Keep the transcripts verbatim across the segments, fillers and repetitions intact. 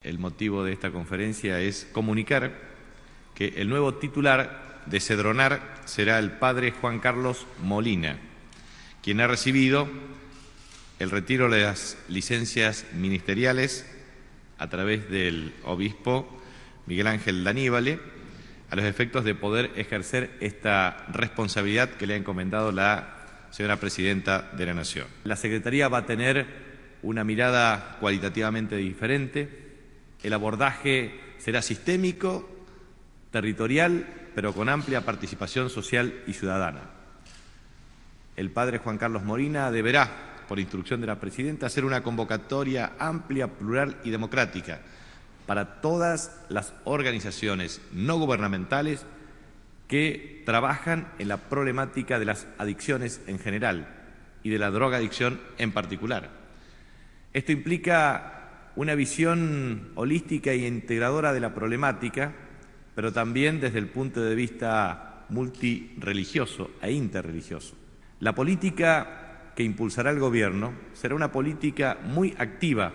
El motivo de esta conferencia es comunicar que el nuevo titular de Cedronar será el padre Juan Carlos Molina, quien ha recibido el retiro de las licencias ministeriales a través del obispo Miguel Ángel Daníbale, a los efectos de poder ejercer esta responsabilidad que le ha encomendado la señora Presidenta de la Nación. La Secretaría va a tener una mirada cualitativamente diferente. El abordaje será sistémico, territorial, pero con amplia participación social y ciudadana. El padre Juan Carlos Molina deberá, por instrucción de la Presidenta, hacer una convocatoria amplia, plural y democrática para todas las organizaciones no gubernamentales que trabajan en la problemática de las adicciones en general y de la drogadicción en particular. Esto implica una visión holística e integradora de la problemática, pero también desde el punto de vista multirreligioso e interreligioso. La política que impulsará el Gobierno será una política muy activa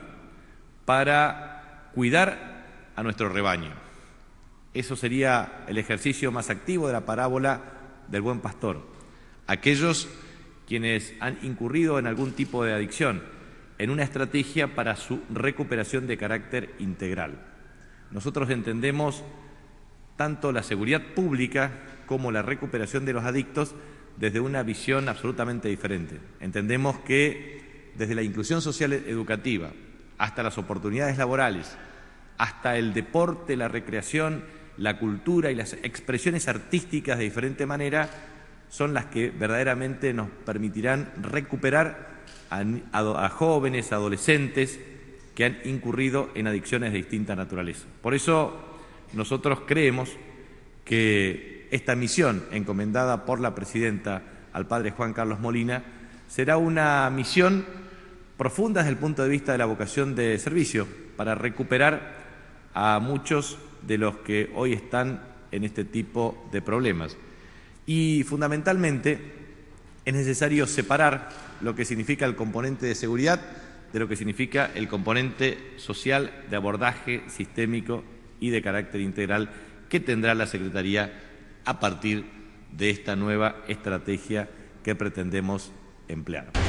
para cuidar a nuestro rebaño. Eso sería el ejercicio más activo de la parábola del buen pastor. Aquellos quienes han incurrido en algún tipo de adicción, en una estrategia para su recuperación de carácter integral. Nosotros entendemos tanto la seguridad pública como la recuperación de los adictos desde una visión absolutamente diferente. Entendemos que desde la inclusión social educativa hasta las oportunidades laborales, hasta el deporte, la recreación, la cultura y las expresiones artísticas de diferente manera son las que verdaderamente nos permitirán recuperar a, a, a jóvenes, adolescentes que han incurrido en adicciones de distinta naturaleza. Por eso nosotros creemos que esta misión encomendada por la Presidenta al padre Juan Carlos Molina será una misión profunda desde el punto de vista de la vocación de servicio para recuperar a muchos de los que hoy están en este tipo de problemas. Y fundamentalmente es necesario separar lo que significa el componente de seguridad de lo que significa el componente social de abordaje sistémico y de carácter integral que tendrá la Secretaría a partir de esta nueva estrategia que pretendemos emplear.